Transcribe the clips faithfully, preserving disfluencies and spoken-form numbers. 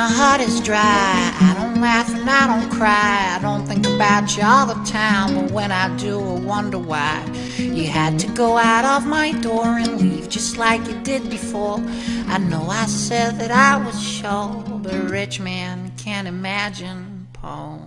my heart is dry, I don't laugh and I don't cry. I don't think about you all the time, but when I do I wonder why you had to go out of my door and leave just like you did before. I know I said that I was sure, but a rich man can't imagine Paul.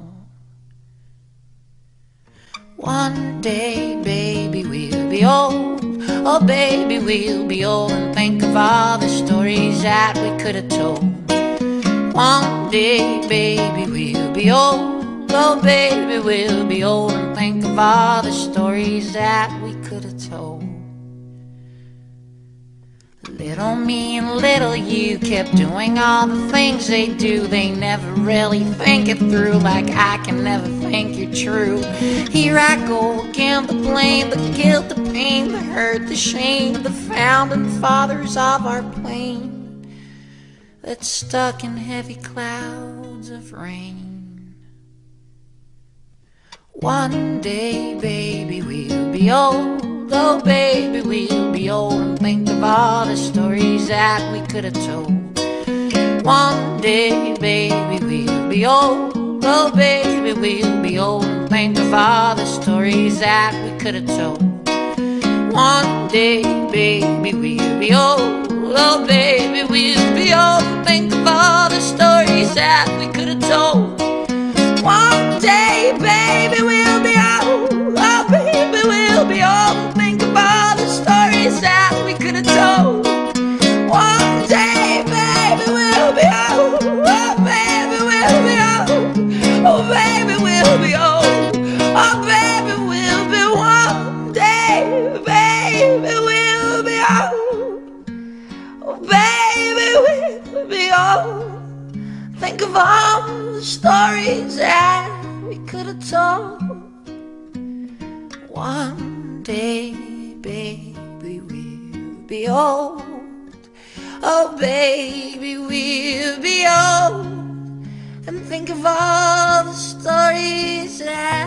One day, baby, we'll be old. Oh, baby, we'll be old, and think of all the stories that we could have told. One day, baby, we'll be old. Oh, baby, we'll be old, and think of all the stories that we could have told. Little me and little you kept doing all the things they do. They never really think it through, like I can never think you're true. Here I go again, the blame, the guilt, the pain, the hurt, the shame, the founding fathers of our plane that's stuck in heavy clouds of rain. One day, baby, we'll be old. Oh, baby, we'll be old, and think of all the stories that we could have told. One day, baby, we'll be old. Oh, baby, we'll be old, and think of all the stories that we could have told. One day, baby, we'll be old. Oh, baby, we'll be old, and think of all the stories that we could have told. One day, baby, we'll be old. Oh, baby, we'll be old, think of all the stories that we could have told. One day, baby, we'll be old. Oh, baby, we'll be old. Oh, baby, we'll be old. Oh, baby, we'll be one day. Baby, we'll be old. Oh, baby, we'll be old. Think of all the stories that we could have told. One day, baby, we'll be old. Oh, baby, we'll be old. And think of all the stories that